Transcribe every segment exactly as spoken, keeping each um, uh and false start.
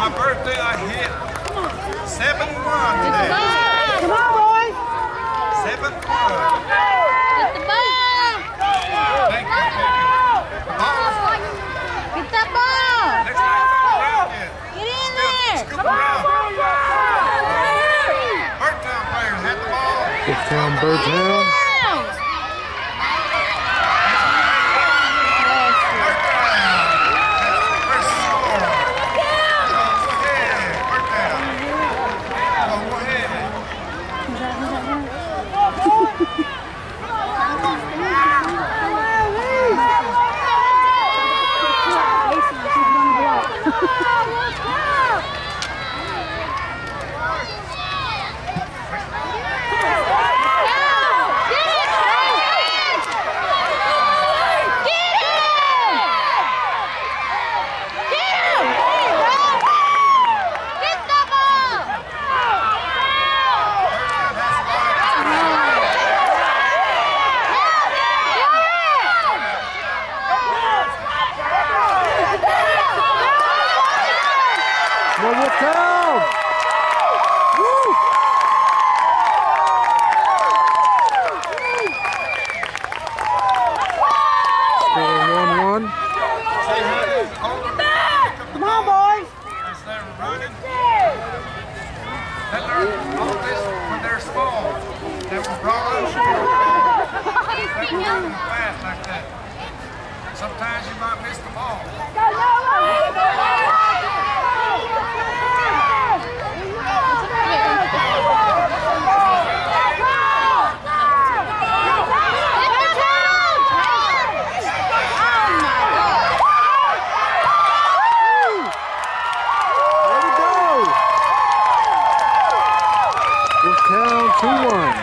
my birthday, I hit seven one today. Come on, boys. Seven one. Get the ball. Thank you, thank you. The ball is Get that ball. next time it's on around yet. Get in there. Scoop around. Birdtown players had the ball. Wolfetown, Birdtown. Wolfetown! Woo! Score one one. Come on, boys. As they're running, they learn all this when they're small. They were brought up they were running fast like that. Sometimes you might miss the ball. Wolfetown two one.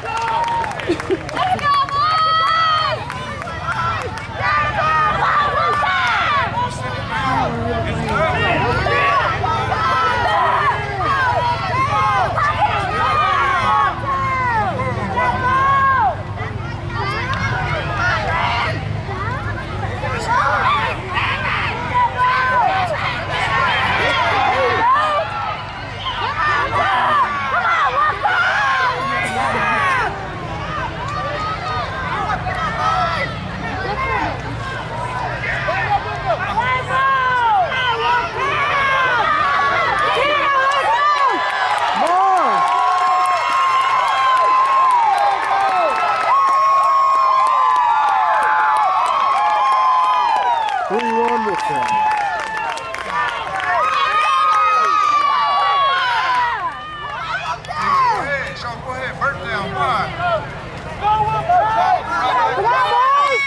three one Wolfetown. Go ahead, Sean, go ahead. Birdtown, one. Come on, boys.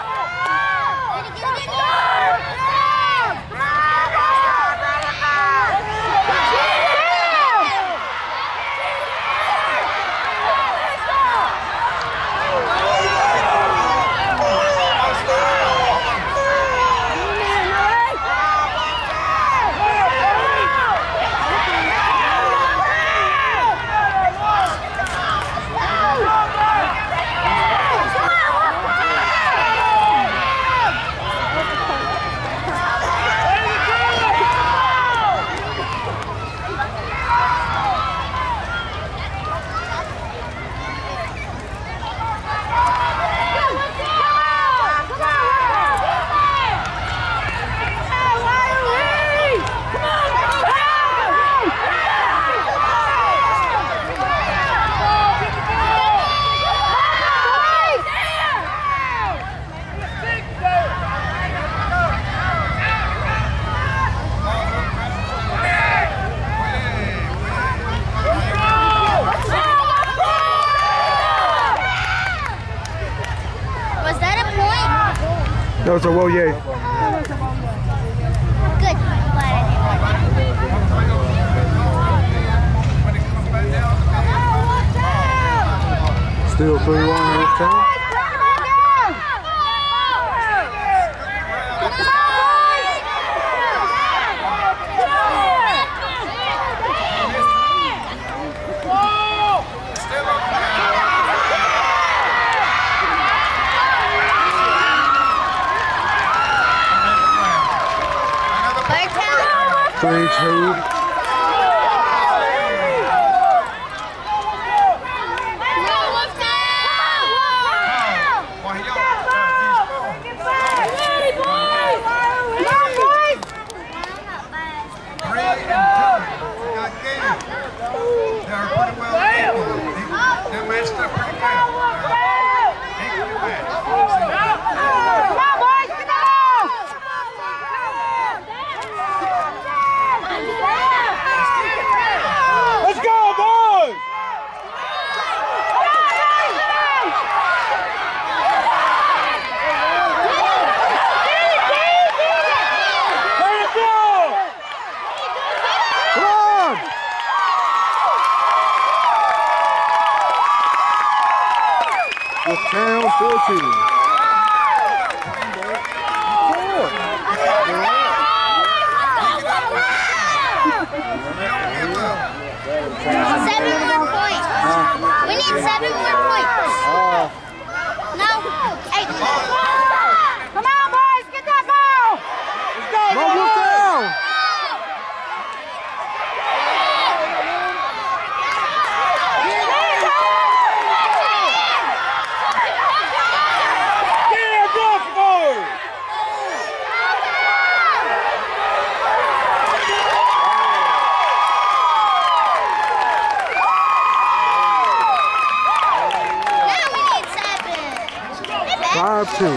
That was a whoa yay. Good. I'm glad I did. Still three one Wolfetown. Three, two. Wolfetown fourteen. Seven more points. We need seven more points. No, eight. Come on, boys, get that ball. Let's go, Come on, Wolfetown. Five two.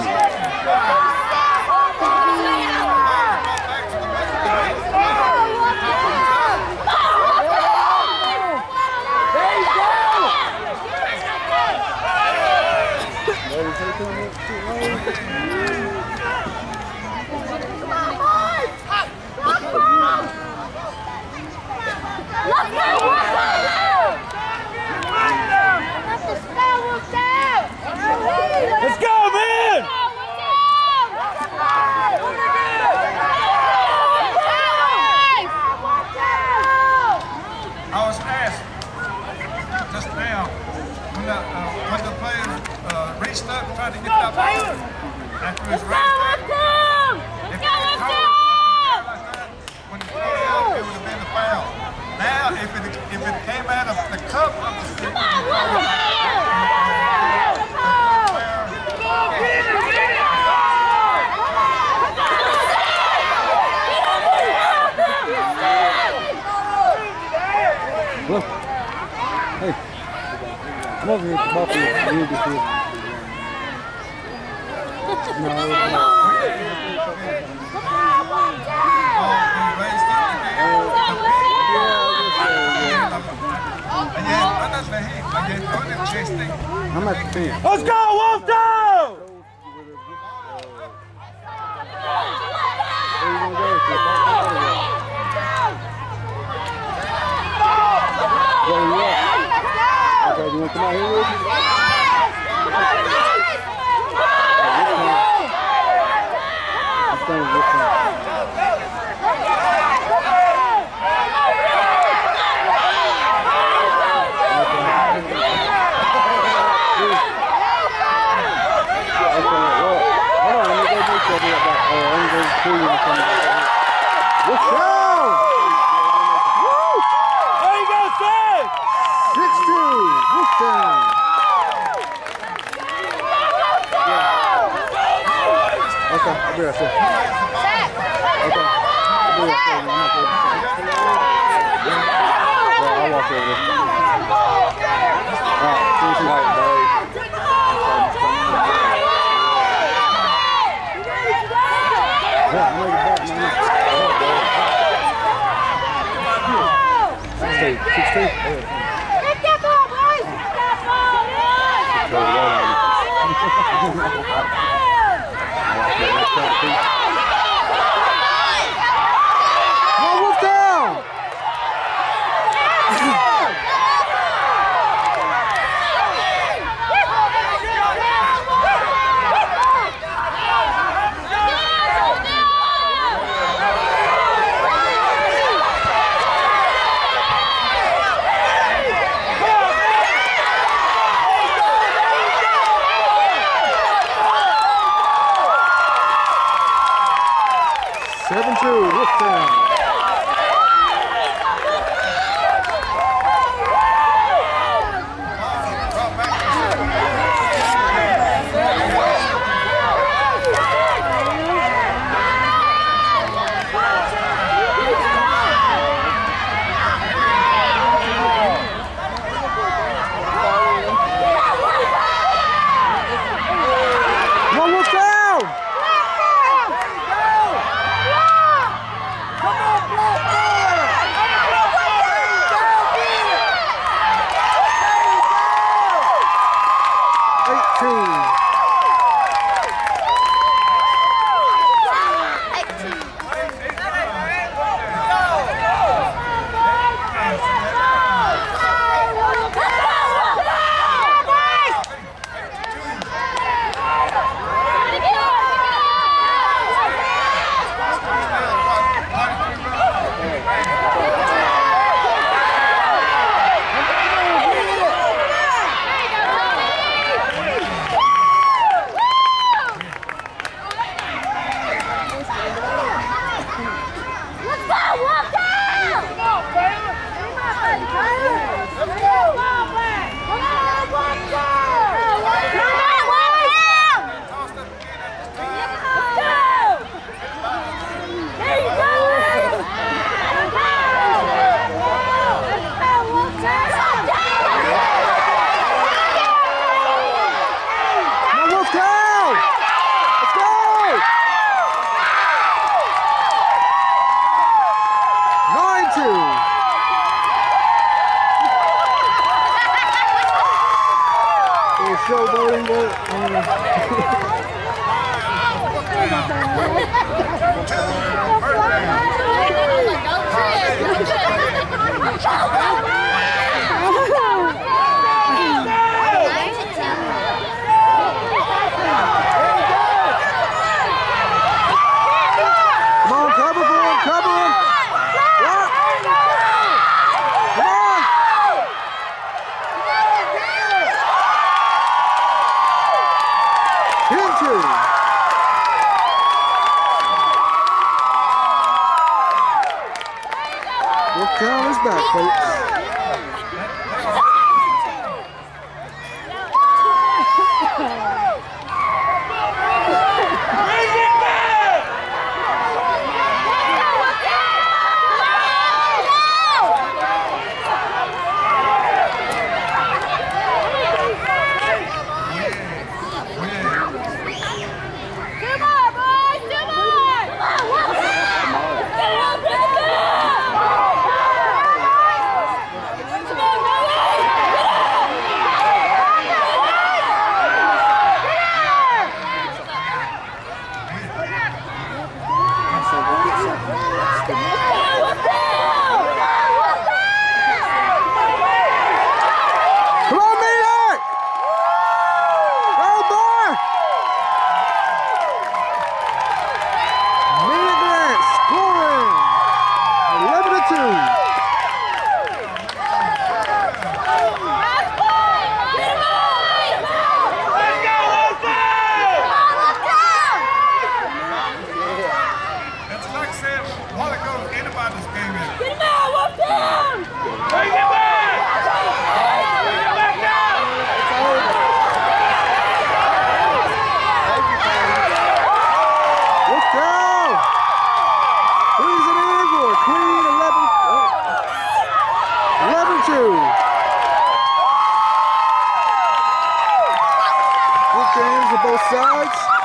Let's go, man! I was asked just now when the, uh, when the players uh, reached up and tried to get that ball after his right tackle, if they had covered like that, when he threw it out, it would have been a foul. Now, if it if it came out of the cup of the stick, it would have been Look. Hey. Come over here, come up here. You need to see. No, no. I'm at the fence. Let's go, Wolfetown! Where you gonna go? Where you at? Okay, you wanna come out here with me? I'm staying with you. There you go, Sid! six two, Wolfetown. Okay, I'll be right there. Okay. I'll be right there. I'm not going to yeah, I'll walk over there. All right, see you tonight, buddy. Yeah, I'm ready back, man. sixteen. sixteen? Get that ball, boys! Get that ball, Come on, Wolfetown! seven two, Wolfetown. showboating, but come on, cover for him, cover him. What? Come on. Into. Wolfetown is back, folks. Both games on both sides.